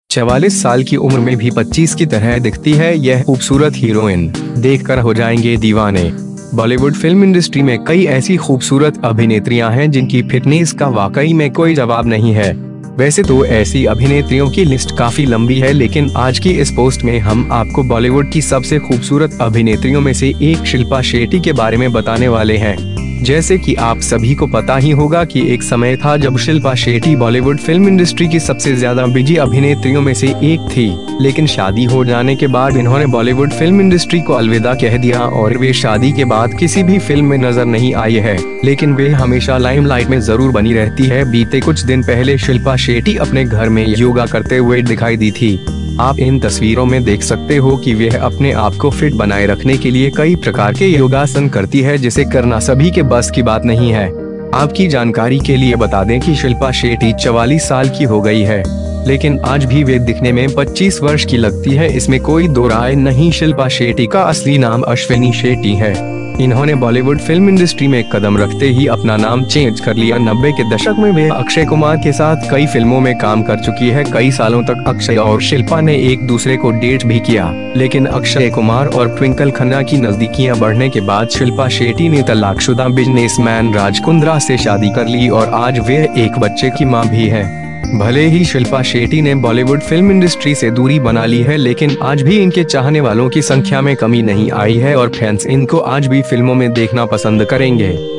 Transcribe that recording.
44 साल की उम्र में भी 25 की तरह दिखती है यह खूबसूरत हीरोइन, देखकर हो जाएंगे दीवाने। बॉलीवुड फिल्म इंडस्ट्री में कई ऐसी खूबसूरत अभिनेत्रियां हैं जिनकी फिटनेस का वाकई में कोई जवाब नहीं है। वैसे तो ऐसी अभिनेत्रियों की लिस्ट काफी लंबी है, लेकिन आज की इस पोस्ट में हम आपको बॉलीवुड की सबसे खूबसूरत अभिनेत्रियों में से एक शिल्पा शेट्टी के बारे में बताने वाले हैं। जैसे कि आप सभी को पता ही होगा कि एक समय था जब शिल्पा शेट्टी बॉलीवुड फिल्म इंडस्ट्री की सबसे ज्यादा बिजी अभिनेत्रियों में से एक थी, लेकिन शादी हो जाने के बाद इन्होंने बॉलीवुड फिल्म इंडस्ट्री को अलविदा कह दिया और वे शादी के बाद किसी भी फिल्म में नजर नहीं आई है, लेकिन वे हमेशा लाइमलाइट में जरूर बनी रहती है। बीते कुछ दिन पहले शिल्पा शेट्टी अपने घर में योगा करते हुए दिखाई दी थी। आप इन तस्वीरों में देख सकते हो कि वह अपने आप को फिट बनाए रखने के लिए कई प्रकार के योगासन करती है, जिसे करना सभी के बस की बात नहीं है। आपकी जानकारी के लिए बता दें कि शिल्पा शेट्टी 44 साल की हो गई है, लेकिन आज भी वे दिखने में 25 वर्ष की लगती है, इसमें कोई दो राय नहीं। शिल्पा शेट्टी का असली नाम अश्विनी शेट्टी है। इन्होंने बॉलीवुड फिल्म इंडस्ट्री में कदम रखते ही अपना नाम चेंज कर लिया। 90 के दशक में वे अक्षय कुमार के साथ कई फिल्मों में काम कर चुकी है। कई सालों तक अक्षय और शिल्पा ने एक दूसरे को डेट भी किया, लेकिन अक्षय कुमार और ट्विंकल खन्ना की नजदीकियां बढ़ने के बाद शिल्पा शेट्टी ने तलाकशुदा बिजनेसमैन राज कुंद्रा से शादी कर ली और आज वे एक बच्चे की मां भी है। भले ही शिल्पा शेट्टी ने बॉलीवुड फिल्म इंडस्ट्री से दूरी बना ली है, लेकिन आज भी इनके चाहने वालों की संख्या में कमी नहीं आई है और फैंस इनको आज भी फिल्मों में देखना पसंद करेंगे।